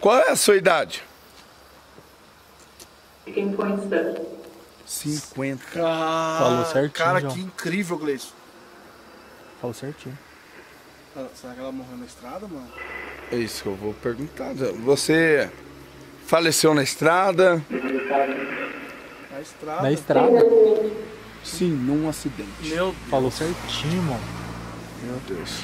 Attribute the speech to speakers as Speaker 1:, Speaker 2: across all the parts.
Speaker 1: Qual é a sua idade? 50.
Speaker 2: Falou certinho,
Speaker 3: Cara,
Speaker 2: João.
Speaker 3: que incrível, Gleison.
Speaker 2: Falou certinho.
Speaker 3: Será que ela morreu na estrada, mano?
Speaker 1: É isso que eu vou perguntar. Você faleceu na estrada?
Speaker 3: Na estrada?
Speaker 2: Na estrada?
Speaker 1: Sim, num acidente.
Speaker 3: Meu Deus.
Speaker 2: Falou certinho, mano.
Speaker 1: Meu Deus.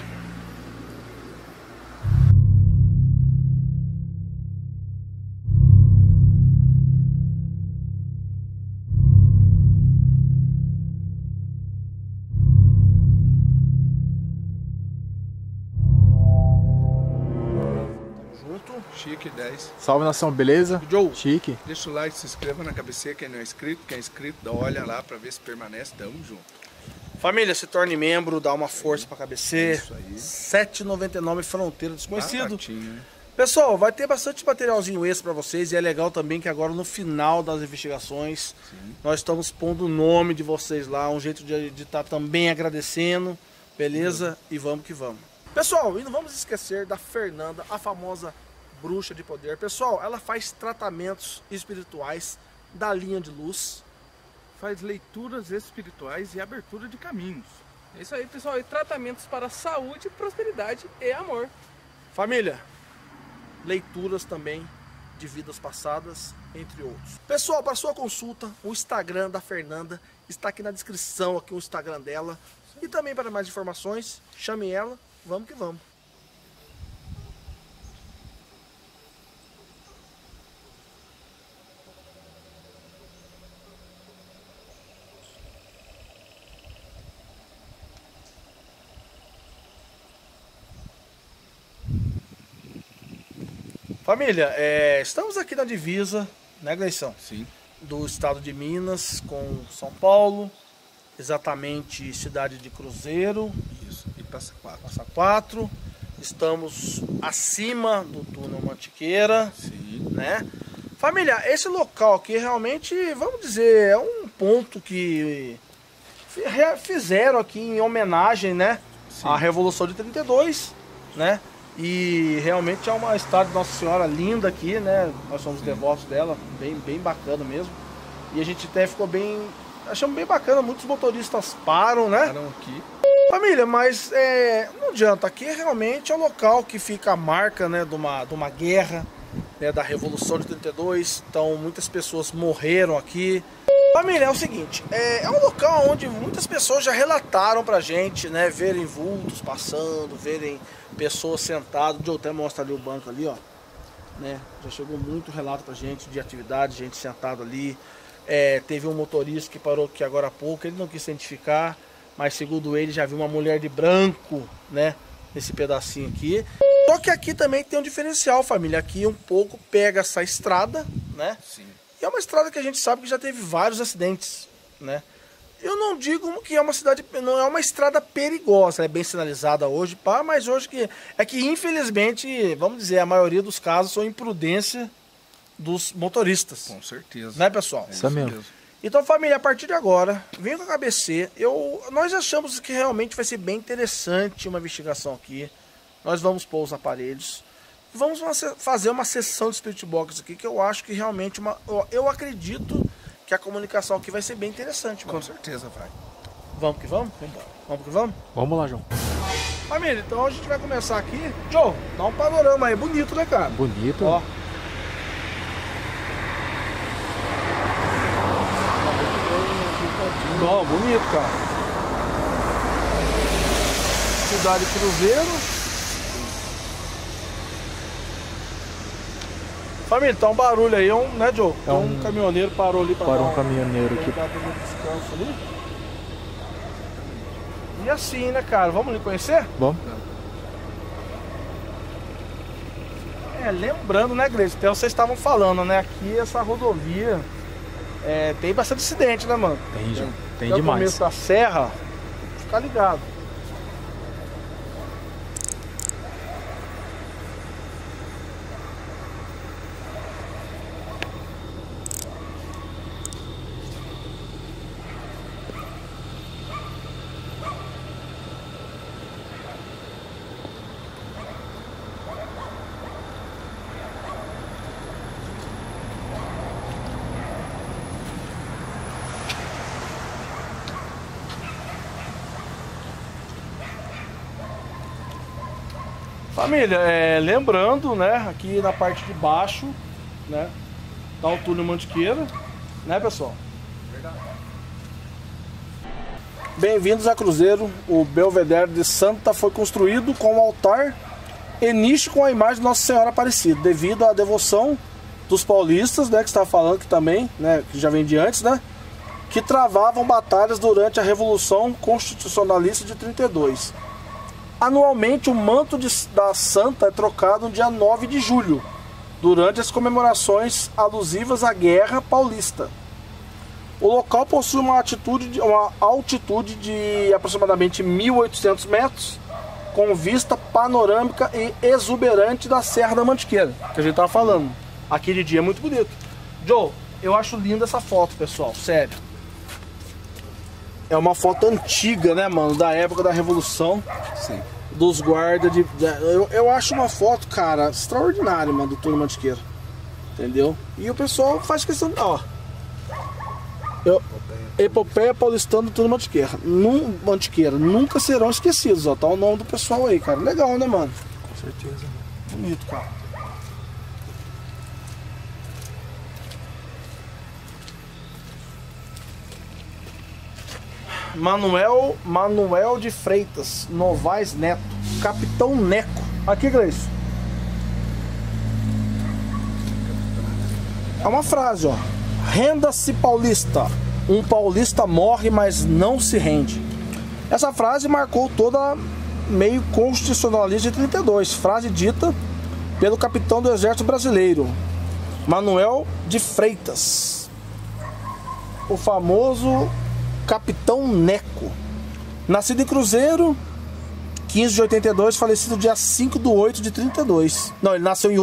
Speaker 3: Junto.
Speaker 1: Chique 10.
Speaker 2: Salve, nação, beleza?
Speaker 3: Joe.
Speaker 2: Chique.
Speaker 1: Deixa o like, se inscreva na cabeceira quem não é inscrito. Quem é inscrito, dá olha lá pra ver se permanece. Tamo junto.
Speaker 3: Família, se torne membro, dá uma força pra cabeceira.
Speaker 1: Isso aí.
Speaker 3: R$7,99 Fronteira Desconhecido.
Speaker 1: Baratinho, né?
Speaker 3: Pessoal, vai ter bastante materialzinho extra pra vocês. E é legal também que agora no final das investigações, nós estamos pondo o nome de vocês lá. Um jeito de estar também agradecendo. Beleza? E vamos que vamos. Pessoal, e não vamos esquecer da Fernanda, a famosa bruxa de poder. Pessoal, ela faz tratamentos espirituais da linha de luz.
Speaker 4: Faz leituras espirituais e abertura de caminhos.
Speaker 5: É isso aí, pessoal. E tratamentos para saúde, prosperidade e amor.
Speaker 3: Família, leituras também de vidas passadas, entre outros. Pessoal, para sua consulta, o Instagram da Fernanda está aqui na descrição, aqui o Instagram dela. E também para mais informações, chame ela, vamos que vamos. Família, estamos aqui na divisa, né, Gleison?
Speaker 1: Sim.
Speaker 3: Do estado de Minas com São Paulo, exatamente cidade de Cruzeiro,
Speaker 1: Isso. E passa 4.
Speaker 3: Passa 4. Estamos acima do túnel Mantiqueira,
Speaker 1: Sim.
Speaker 3: né? Família, esse local aqui realmente, vamos dizer, é um ponto que fizeram aqui em homenagem, né, à Revolução de 32, né? E realmente é uma estátua de Nossa Senhora linda aqui, né? Nós somos devotos dela, bem bacana mesmo. E a gente até ficou achamos bem bacana, muitos motoristas param, né?
Speaker 1: Param aqui.
Speaker 3: Família, mas não adianta, aqui realmente é o local que fica a marca, né, de uma guerra, né, da Revolução de 32, então muitas pessoas morreram aqui. Família, é o seguinte, é um local onde muitas pessoas já relataram pra gente, né, verem vultos passando, verem pessoas sentadas. Eu até mostro ali o banco ali, ó, né, já chegou muito relato pra gente de atividade, gente sentada ali. Teve um motorista que parou aqui agora há pouco, ele não quis se identificar, mas segundo ele já viu uma mulher de branco, né, nesse pedacinho aqui. Só que aqui também tem um diferencial, família, aqui um pouco pega essa estrada, né?
Speaker 1: Sim.
Speaker 3: E é uma estrada que a gente sabe que já teve vários acidentes, né? Eu não digo que é uma cidade, não é uma estrada perigosa, é bem sinalizada hoje, pá, mas hoje que infelizmente, vamos dizer, a maioria dos casos são imprudência dos motoristas.
Speaker 1: Com certeza.
Speaker 3: Né, pessoal?
Speaker 2: Isso mesmo.
Speaker 3: Então, família, a partir de agora, vem com a KBC. Nós achamos que realmente vai ser bem interessante uma investigação aqui. Nós vamos pôr os aparelhos. Vamos fazer uma sessão de Spirit Box aqui, que eu acho que realmente eu acredito que a comunicação aqui vai ser bem interessante, mano.
Speaker 1: Com certeza vai.
Speaker 3: Vamos que vamos? Vamos que vamos?
Speaker 2: Vamos lá, João.
Speaker 3: Família, então a gente vai começar aqui. Joe, dá um panorama aí, bonito, né, cara?
Speaker 2: Bonito.
Speaker 3: Ó. Ó, bonito, cara. Cidade Cruzeiro. Família, tá um barulho aí, né, Joe?
Speaker 2: É
Speaker 3: um caminhoneiro parou ali pra
Speaker 2: Para
Speaker 3: dar
Speaker 2: um caminhoneiro aqui.
Speaker 3: pra dar um descanso ali. E assim, né, cara? Vamos ali conhecer?
Speaker 2: Vamos?
Speaker 3: Lembrando, né, Grace? Até vocês estavam falando, né? Aqui essa rodovia tem bastante acidente, né, mano?
Speaker 2: Tem, João. Tem
Speaker 3: No
Speaker 2: demais.
Speaker 3: começo da serra, fica ligado. Família, lembrando, né, aqui na parte de baixo, né, tá o túnel Mantiqueira, né, pessoal? Verdade. Bem-vindos a Cruzeiro. O Belvedere de Santa foi construído com um altar e nicho com a imagem de Nossa Senhora Aparecida, devido à devoção dos paulistas, né, que está falando que também, né, que já vem de antes, né, que travavam batalhas durante a Revolução Constitucionalista de 32. Anualmente, o manto da Santa é trocado no dia 9 de julho, durante as comemorações alusivas à Guerra Paulista. O local possui uma altitude de aproximadamente 1.800 metros, com vista panorâmica e exuberante da Serra da Mantiqueira, que a gente estava falando. Aquele dia é muito bonito. Joe, eu acho linda essa foto, pessoal, sério. É uma foto antiga, né, mano? Da época da Revolução.
Speaker 1: Sim.
Speaker 3: Dos guardas de... Eu acho uma foto, cara, extraordinária, mano, do túnel Mantiqueira. Entendeu? E o pessoal faz questão de... Ó. Epopeia paulistana do túnel Mantiqueira. Nunca serão esquecidos, ó. Tá o nome do pessoal aí, cara. Legal, né, mano?
Speaker 2: Com certeza.
Speaker 3: Bonito, cara. Manuel de Freitas Novaes Neto, Capitão Neco. Aqui, Gleice. É uma frase, ó. Renda-se paulista. Um paulista morre, mas não se rende. Essa frase marcou toda meio constitucionalista de 32. Frase dita pelo capitão do Exército Brasileiro, Manuel de Freitas. O famoso Capitão Neco, nascido em Cruzeiro, 15 de 82, falecido dia 5 de 8 de 32. Não, ele nasceu em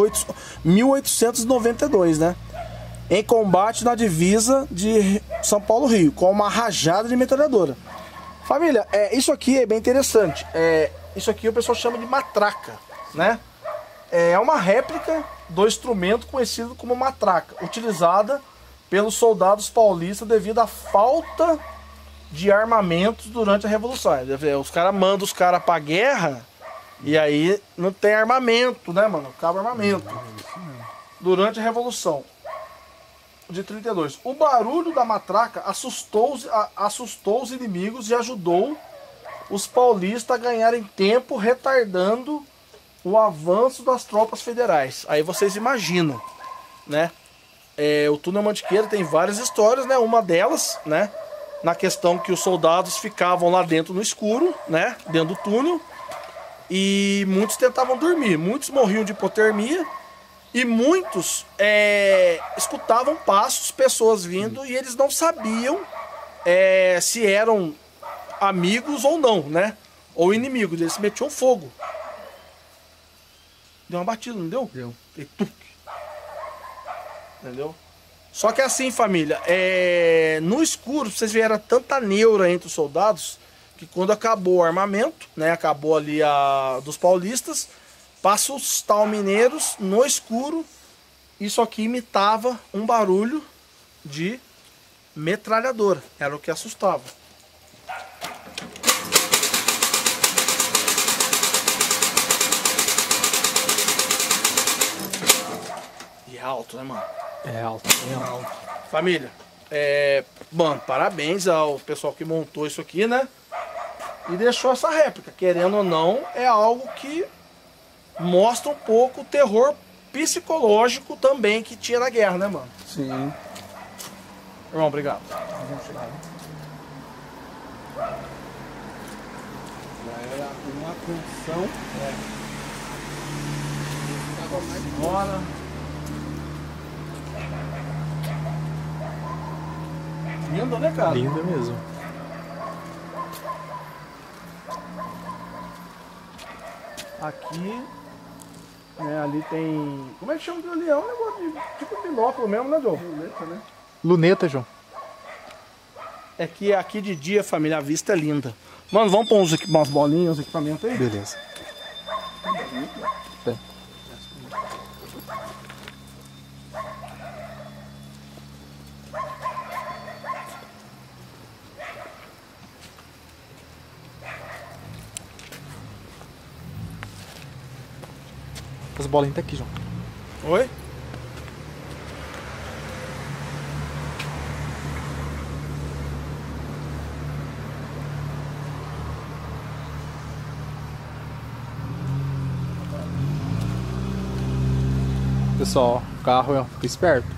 Speaker 3: 1892, né? Em combate na divisa de São Paulo-Rio, com uma rajada de metralhadora. Família, isso aqui é bem interessante. Isso aqui o pessoal chama de matraca, né? É uma réplica do instrumento conhecido como matraca, utilizada pelos soldados paulistas devido à falta de armamentos durante a Revolução. Os caras mandam os caras pra guerra e aí não tem armamento, né, mano? Acaba armamento. Durante a Revolução de 32. O barulho da matraca assustou os inimigos e ajudou os paulistas a ganharem tempo, retardando o avanço das tropas federais. Aí vocês imaginam, né? O túnel Mantiqueira tem várias histórias, né? Uma delas, né, na questão que os soldados ficavam lá dentro no escuro, né, dentro do túnel, e muitos tentavam dormir, muitos morriam de hipotermia e muitos escutavam passos, pessoas vindo, e eles não sabiam se eram amigos ou não, né, ou inimigos. Eles metiam fogo. Deu uma batida, não deu?
Speaker 2: Deu.
Speaker 3: Entendeu? Só que assim, família, no escuro, vocês viram tanta neura entre os soldados, que quando acabou o armamento, né, acabou ali dos paulistas, passa os tal mineiros no escuro, isso aqui imitava um barulho de metralhadora, era o que assustava. E é alto, né, mano?
Speaker 2: É alto, bem alto.
Speaker 3: Família, mano, parabéns ao pessoal que montou isso aqui, né? E deixou essa réplica. Querendo ou não, é algo que mostra um pouco o terror psicológico também que tinha na guerra, né, mano?
Speaker 1: Sim.
Speaker 3: Irmão, obrigado.
Speaker 1: Já era uma condição.
Speaker 3: Bora. Lindo, né, cara?
Speaker 2: Lindo mesmo.
Speaker 3: Aqui, né, ali tem... Como é que chama aquilo ali? É um negócio de tipo binóculo mesmo, né, João? Luneta, né?
Speaker 2: Luneta, João.
Speaker 3: É que aqui de dia, família, a vista é linda. Mano, vamos pôr umas bolinhas, uns equipamentos aí?
Speaker 2: Beleza. As bolinhas tá aqui, João.
Speaker 3: Oi?
Speaker 2: Pessoal, o carro, ó, fica esperto.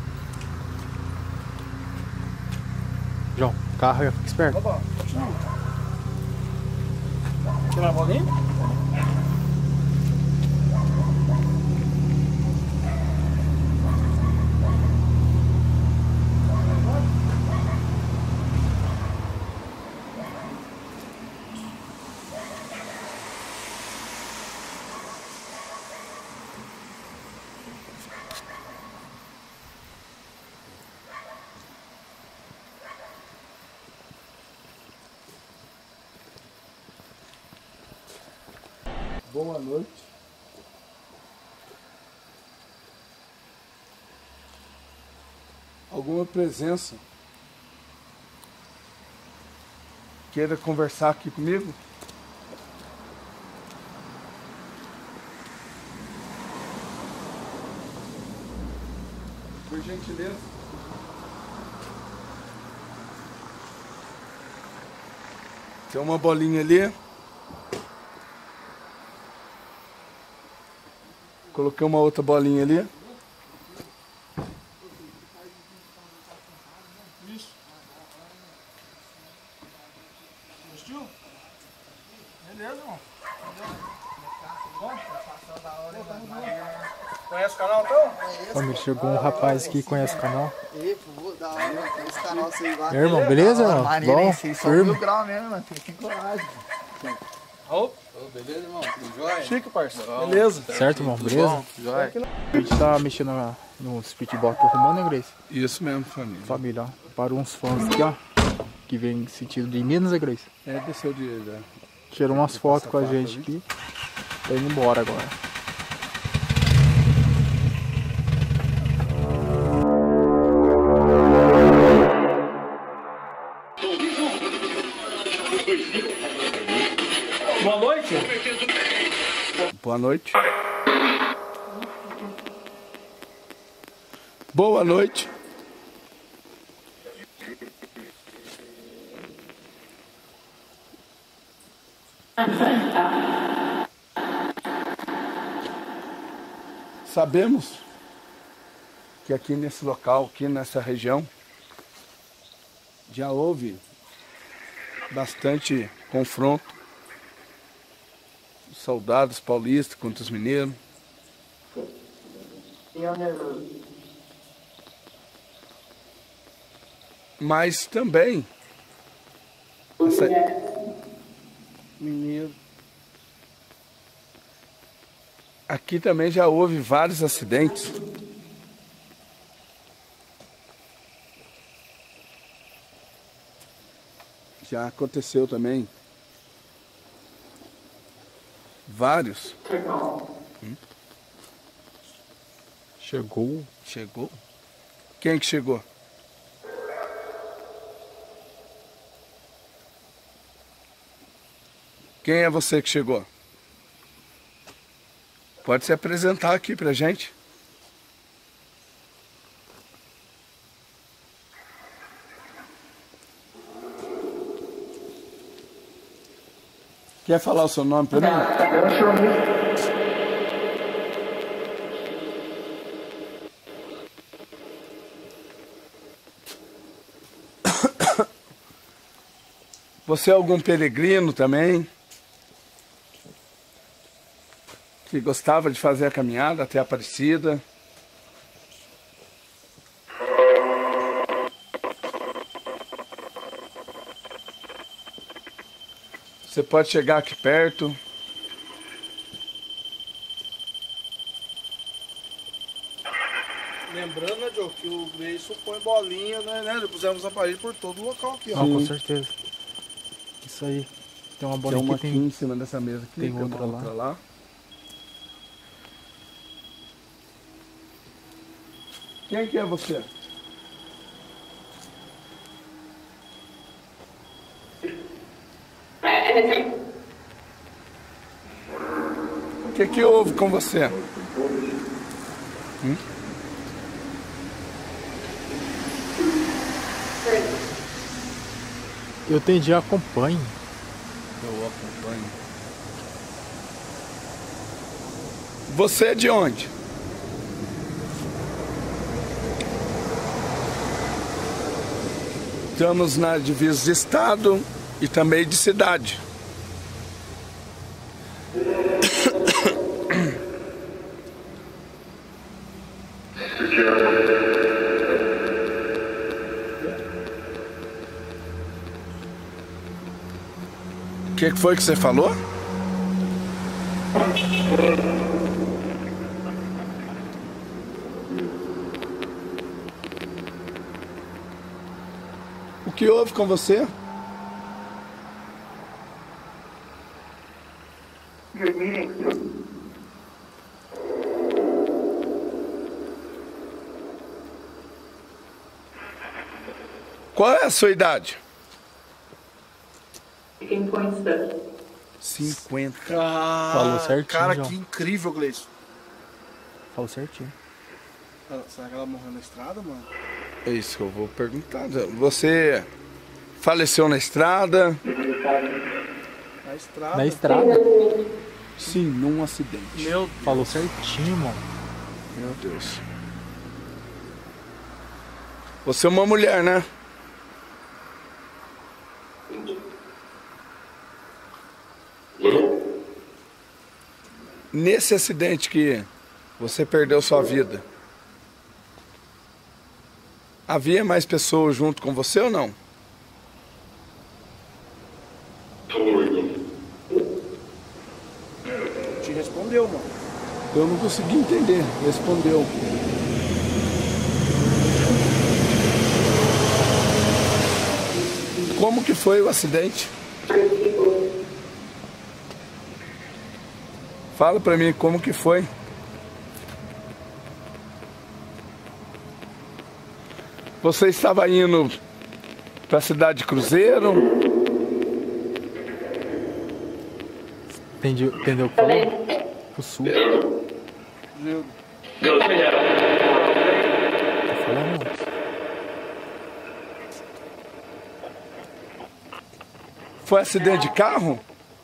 Speaker 2: João, o carro, ó, fica esperto.
Speaker 3: Opa, continua. Tirar a bolinha?
Speaker 1: Boa noite. Alguma presença queira conversar aqui comigo? Por gentileza. Tem uma bolinha ali. Coloquei uma outra bolinha ali.
Speaker 3: Isso. Gostou? Beleza, irmão. Conhece o canal então?
Speaker 2: Família, chegou um rapaz aqui que conhece o canal.
Speaker 6: Da hora, esse canal sei lá.
Speaker 2: E aí, irmão, beleza, irmão?
Speaker 6: Maneiro, hein?
Speaker 2: Bom,
Speaker 6: Vocês são
Speaker 2: firme.
Speaker 6: 1000 graus mesmo, mano. Tem coragem.
Speaker 4: Beleza, irmão? Tudo jóia?
Speaker 3: Chique, parceiro. Beleza.
Speaker 2: Certo, irmão? Beleza?
Speaker 4: Jóia.
Speaker 2: A gente tá mexendo no speedball aqui arrumando, né, Grace?
Speaker 1: Isso mesmo, família.
Speaker 2: Família, ó. Parou uns fãs aqui, ó. Que vem em sentido de Minas, né, Grace?
Speaker 1: É, desceu de...
Speaker 2: Tirou umas fotos com a gente aqui. Tá indo embora agora.
Speaker 3: Boa noite.
Speaker 1: Boa noite. Boa noite. Sabemos que aqui nesse local, aqui nessa região, já houve bastante confronto. Soldados paulistas contra os mineiros. Mas também essa... Mineiro. Aqui também já houve vários acidentes. Já aconteceu também. Vários.
Speaker 2: Chegou.
Speaker 1: Chegou? Quem que chegou? Quem é você que chegou? Pode se apresentar aqui pra gente. Quer falar o seu nome pra mim? Você é algum peregrino também? Que gostava de fazer a caminhada até a Aparecida? Você pode chegar aqui perto.
Speaker 3: Lembrando, né, Joe, que o Gleison põe bolinha, né? Pusemos a parede por todo o local aqui, ó.
Speaker 2: Não, com certeza. Isso aí. Tem uma
Speaker 1: Tem
Speaker 2: bolinha
Speaker 1: uma
Speaker 2: aqui,
Speaker 1: aqui em cima dessa mesa aqui.
Speaker 2: tem
Speaker 1: uma
Speaker 2: outra lá.
Speaker 1: Quem que é você? que houve com você?
Speaker 2: Eu entendi, acompanhe.
Speaker 1: Eu acompanho. Você é de onde? Estamos na divisa de estado e também de cidade. O que foi que você falou? O que houve com você? Qual é a sua idade? 50.
Speaker 2: Falou certinho,
Speaker 3: Cara,
Speaker 2: João.
Speaker 3: que incrível, Gleison.
Speaker 2: Falou certinho.
Speaker 3: Será que ela morreu na estrada, mano?
Speaker 1: É isso que eu vou perguntar. Você faleceu na estrada?
Speaker 3: Na estrada?
Speaker 2: Na estrada?
Speaker 1: Sim, num acidente.
Speaker 3: Meu
Speaker 2: Falou certinho, mano.
Speaker 1: Meu Deus. Você é uma mulher, né? Nesse acidente que você perdeu sua vida, havia mais pessoas junto com você ou não?
Speaker 3: te respondeu, mano.
Speaker 1: Eu não consegui entender. Respondeu. Como que foi o acidente? Fala pra mim como que foi. Você estava indo para a cidade de Cruzeiro?
Speaker 2: Entendeu o que falou? O sul. Tá falando?
Speaker 1: Foi acidente de carro?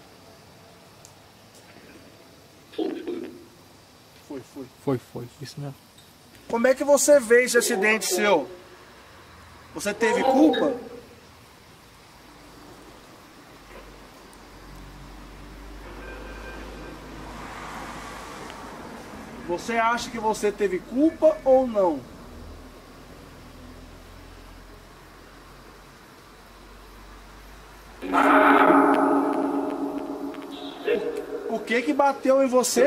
Speaker 2: Foi. Isso mesmo.
Speaker 3: Como é que você vê esse acidente seu? Você teve culpa? Você acha que você teve culpa ou não? O que bateu em você?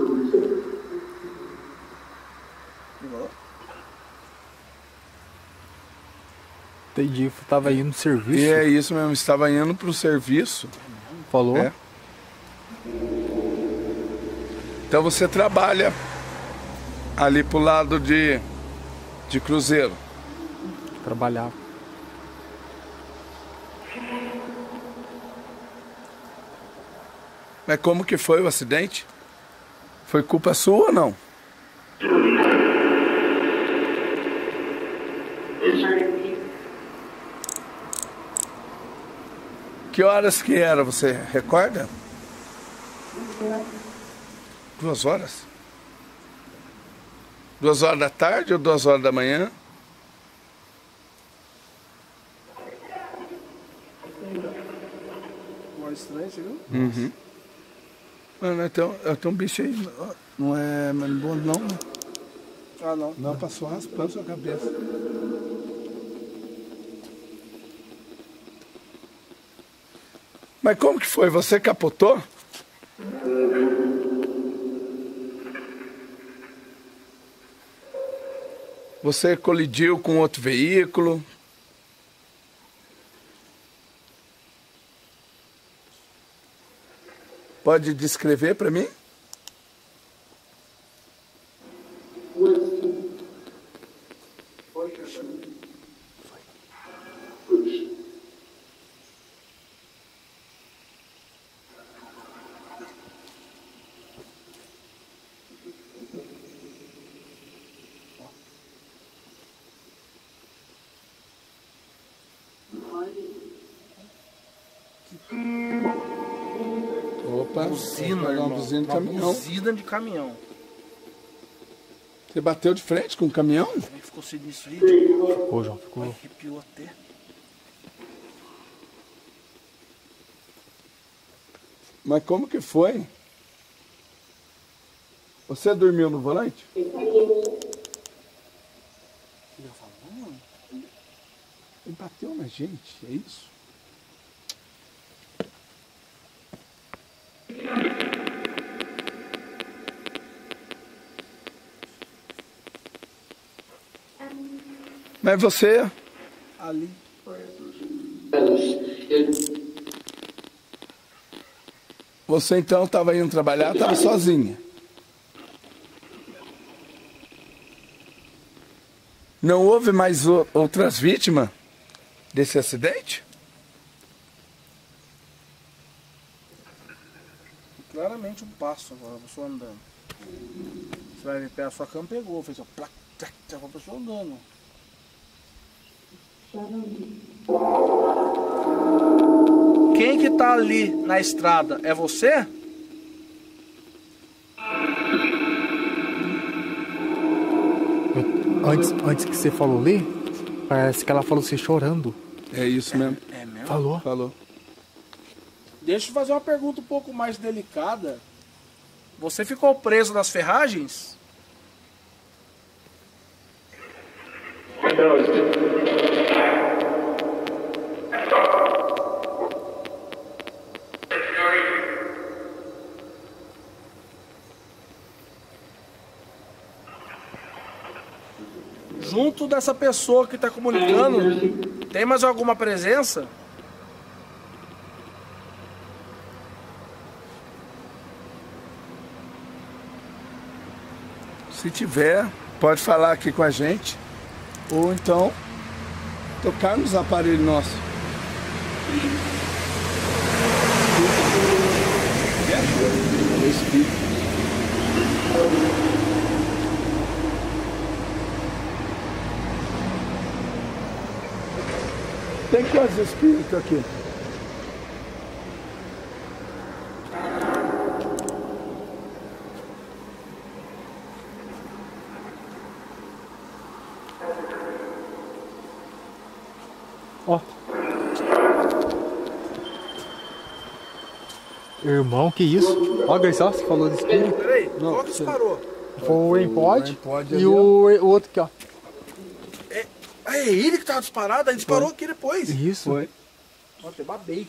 Speaker 2: Entendi, tava indo no serviço.
Speaker 1: E é isso mesmo, estava indo para o serviço.
Speaker 2: Falou?
Speaker 1: É. Então você trabalha ali pro lado de Cruzeiro.
Speaker 2: Trabalhava.
Speaker 1: Mas como que foi o acidente? Foi culpa sua ou não? Que horas que era, você recorda? 2 horas? 2 horas da tarde ou 2 horas da manhã?
Speaker 3: Mais estranho, você viu?
Speaker 1: Uhum. Mano, tem um bicho aí, não é bom não?
Speaker 3: Ah, não.
Speaker 1: Não, passou raspando sua cabeça. Mas como que foi? Você capotou? Você colidiu com outro veículo? Pode descrever para mim? Opa,
Speaker 3: buzina,
Speaker 1: uma
Speaker 3: irmão.
Speaker 1: buzina de
Speaker 3: Uma
Speaker 1: caminhão.
Speaker 3: buzina de caminhão.
Speaker 1: Você bateu de frente com o caminhão?
Speaker 3: Como é que ficou sinistro isso, vídeo?
Speaker 2: Ô, João, ficou.
Speaker 3: Arrepiou até.
Speaker 1: Mas como que foi? Você dormiu no volante?
Speaker 3: Ele falou,
Speaker 1: Ele bateu na gente, é isso? Mas você,
Speaker 3: ali.
Speaker 1: você então estava indo trabalhar, estava sozinha. Não houve mais outras vítimas desse acidente?
Speaker 3: Claramente um passo agora, a pessoa andando. Você vai ver perto da sua cama, pegou, fez ó, plac, plac, a pessoa andando. Quem que tá ali na estrada? É você?
Speaker 2: Antes que você falou ali, parece que ela falou você chorando.
Speaker 1: É isso mesmo.
Speaker 3: É mesmo?
Speaker 2: Falou?
Speaker 1: Falou.
Speaker 3: Deixa eu fazer uma pergunta um pouco mais delicada. Você ficou preso nas ferragens? Junto dessa pessoa que está comunicando, tem mais alguma presença?
Speaker 1: Se tiver, pode falar aqui com a gente. Ou então, tocar nos aparelhos nossos. É espírito. Tem quantos espíritos aqui?
Speaker 2: Ó. Irmão, que isso? Ó, Grace, ó, você falou de espírito.
Speaker 3: Peraí,
Speaker 1: Não,
Speaker 3: qual que disparou?
Speaker 2: Foi o Rainpod
Speaker 1: Rainpod
Speaker 2: e
Speaker 1: ali,
Speaker 2: o outro aqui, ó.
Speaker 3: É ele que tava disparado, aí disparou aqui depois.
Speaker 2: Isso.
Speaker 1: Foi.
Speaker 3: Nossa, eu babei.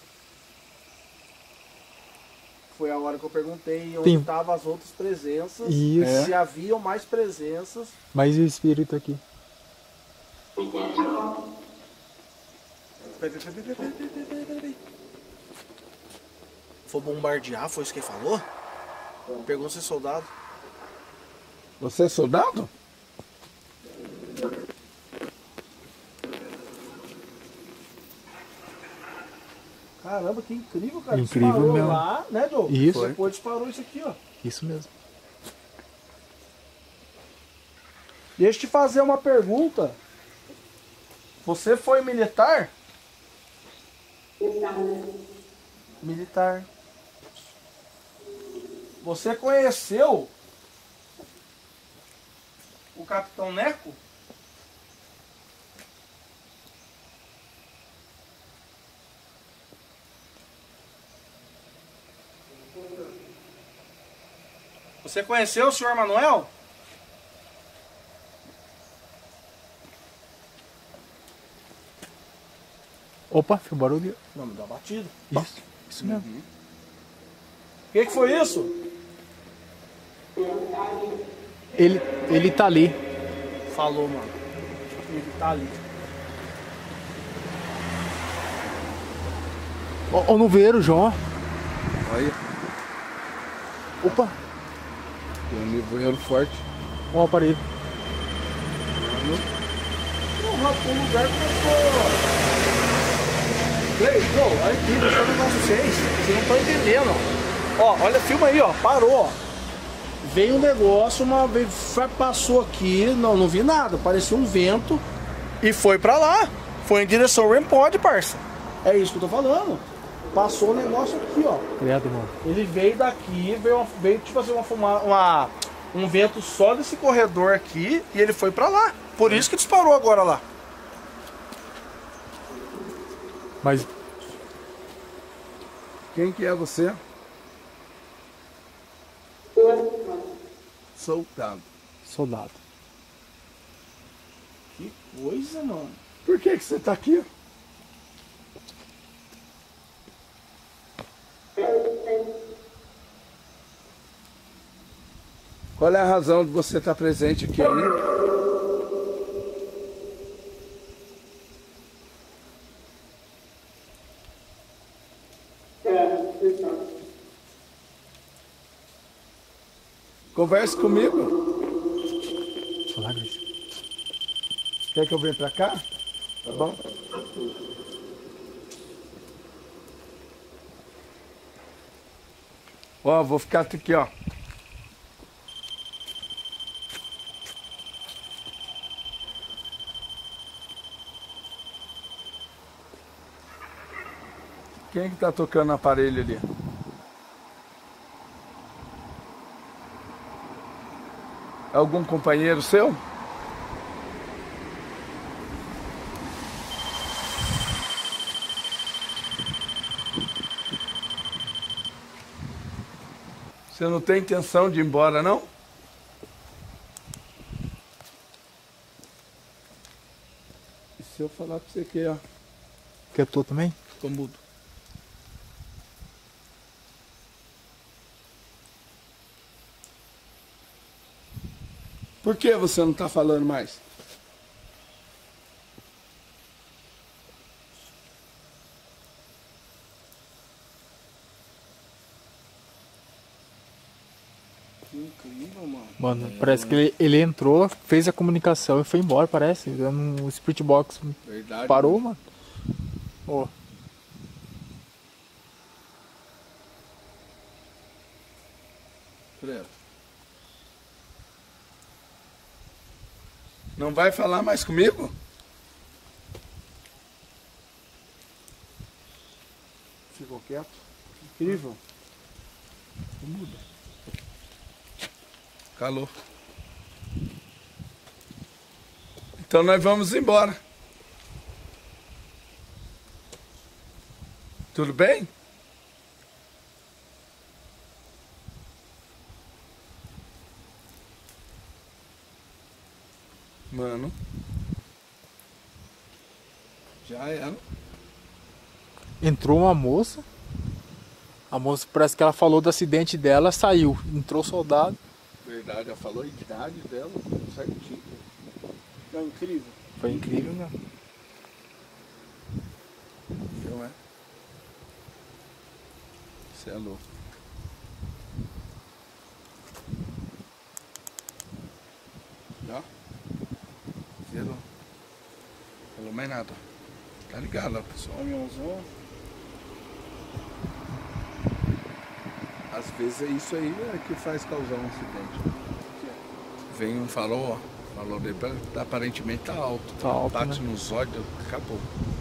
Speaker 3: Foi a hora que eu perguntei onde
Speaker 2: Tem-
Speaker 3: estavam as outras presenças.
Speaker 2: Isso.
Speaker 3: Se haviam mais presenças.
Speaker 2: Mais o espírito aqui.
Speaker 3: Peraí. For bombardear, foi isso que ele falou? Pergunta se é soldado.
Speaker 1: Você é soldado?
Speaker 3: Caramba, que incrível, cara.
Speaker 2: Incrível
Speaker 3: disparou
Speaker 2: mesmo.
Speaker 3: lá, né, Joe?
Speaker 2: Isso.
Speaker 3: Depois disparou isso aqui, ó.
Speaker 2: Isso mesmo.
Speaker 3: Deixa eu te fazer uma pergunta. Você foi militar? Militar. Você conheceu o Capitão Neco? Você conheceu o senhor Manuel?
Speaker 2: Opa, foi o barulho.
Speaker 3: Não, me dá batida.
Speaker 2: Isso mesmo.
Speaker 3: O que foi isso?
Speaker 2: Ele tá ali.
Speaker 3: Falou, mano. Ele tá ali.
Speaker 2: Ó, no veiro, João.
Speaker 1: Olha,
Speaker 2: Opa,
Speaker 1: tem um nevoeiro forte.
Speaker 2: ó o aparelho.
Speaker 3: O lugar começou. Ei, pô, olha aqui, deixa eu ver vocês. Vocês não estão entendendo. Ó, olha, filma aí, ó. Parou, ó. Veio um negócio, passou aqui, não vi nada. Parecia um vento e foi pra lá. Foi em direção ao Rainpod, parça. É isso que eu tô falando. passou um negócio aqui, ó.
Speaker 2: Credo, mano.
Speaker 3: Ele veio daqui, veio tipo assim, um vento só desse corredor aqui e ele foi pra lá. Por isso que disparou agora lá.
Speaker 2: Mas
Speaker 1: Quem que é você? Soldado.
Speaker 2: soldado.
Speaker 3: Que coisa, mano.
Speaker 1: Por que você tá aqui? Qual é a razão de você estar presente aqui ainda? Converse comigo.
Speaker 2: Falar, Grace.
Speaker 1: Quer que eu venha pra cá? Tá bom? Ó, vou ficar aqui, ó. Quem que tá tocando o aparelho ali? É algum companheiro seu? Você não tem intenção de ir embora, não? E se eu falar pra você que, ó,
Speaker 2: Que eu tô também?
Speaker 1: tô mudo? Por que você não tá falando mais?
Speaker 3: Incrível, mano.
Speaker 2: Mano, parece que ele entrou, fez a comunicação e foi embora, parece. No Spirit Box.
Speaker 1: Verdade.
Speaker 2: Parou, mano. Ó.
Speaker 1: Credo. Não vai falar mais comigo? Ficou quieto? Incrível. Muda. Calor. Então nós vamos embora. Tudo bem? Mano. Já era.
Speaker 2: Entrou uma moça. A moça parece que ela falou do acidente dela, saiu. Entrou o soldado.
Speaker 1: Verdade, ela falou a idade dela certinho.
Speaker 3: É incrível.
Speaker 2: Foi incrível, né?
Speaker 1: Não é? Você é louco. Ó. Zero. Falou mais nada. Tá ligado, ó, pessoal?
Speaker 3: Caminhãozão.
Speaker 1: Às vezes é isso aí que faz causar um acidente. Vem um falou dele, aparentemente tá alto.
Speaker 2: Tá alto,
Speaker 1: Bate
Speaker 2: né?
Speaker 1: nos olhos, acabou.